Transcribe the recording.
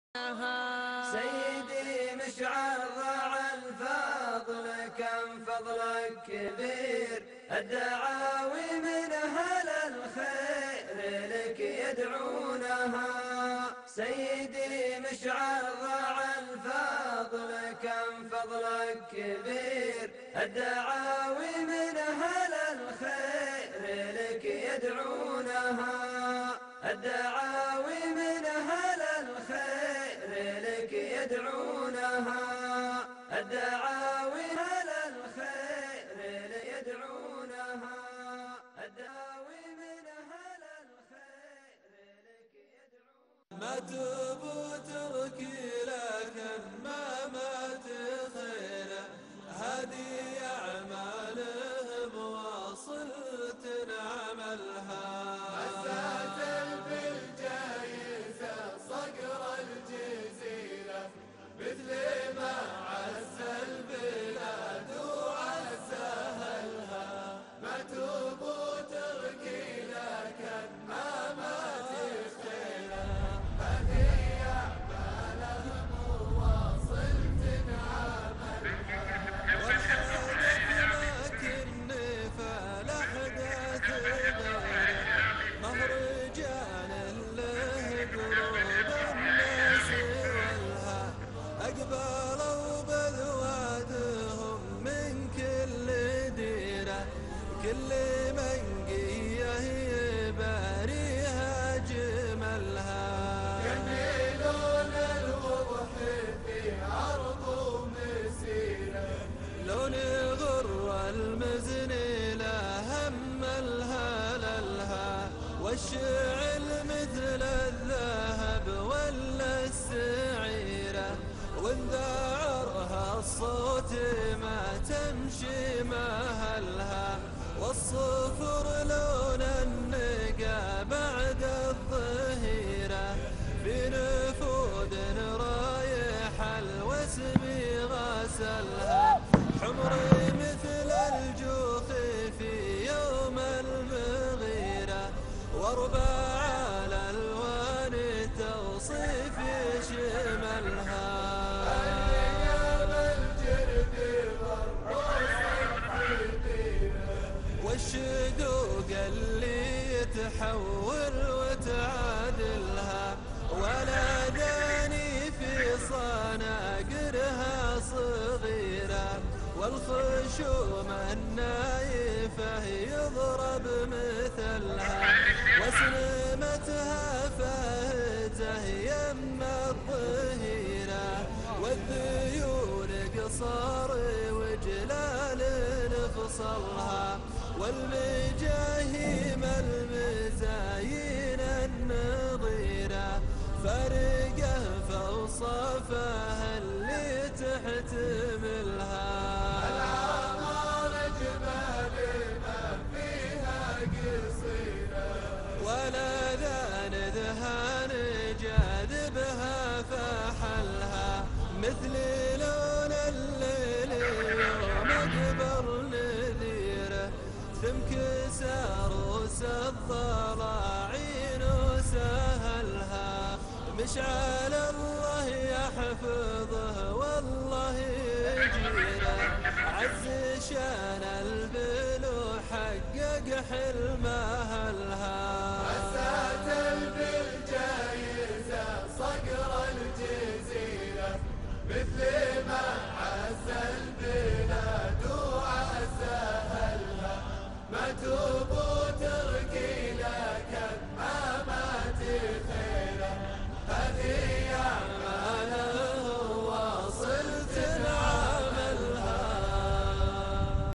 سيدي مشعل ضاع الفضل، كم فضلك كبير. الدعاوي من أهل الخير لك يدعونها. سيدي مشعل ضاع الفضل، كم فضلك كبير. الدعاوي من أهل الخير لك يدعونها. الدعاوي من أهل الخير لك يدعونها. الدعاوي أهل الخير يدعونها. الدعاوي من أهل الخير لك يدعونها. ما تبو تركي لكن ما تخيله، هذه أعمالهم واصل تنعملها. مثل ما عز البلاد وعز أهلها. ما تبو تركي لكن ما تخيله، هذه أعمالهم واصل تنعملها. والحدث لكن فالأحداث غيره، مهرجان له قلوب الناس والها. أقبلوا بذوادهم من كل ديرة، كل منقية يباريها جملها. يميلون الوضح في عرض ومسيرة، لون غر المزن لا هم الهللها. والشعل مثل الذهب ولا السعيرة، وانذعرها الصوت ما تمشي مهلها. والصفر لون النقا بعد الظهيرة، في نفود رايح الوسم غسلها. حمري مثل الجوخ في يوم المغيرة، واربع على الوان توصيف يشملها. والشقوق اللي يتحول وتعادلها، ولا داني في صناقرها صغيرة. والخشوم النايفة يضرب مثلها، وسلمتها فاهته يم الظهيرة. والذيول قصار وجلال نفصلها، والمجاهيم المزايين النظيرة. فارقه فوصفها اللي تحتملها. العمار جبال ما فيها قصيرة، ولا ذان ذهان جاذبها فحلها. مثل لون الليل يوم اقبل نذيره، تنكسر روس الضلاعين وسهلها. مشعل الله يحفظه والله يجيره، عز شان البلو حقق حلم أهلها.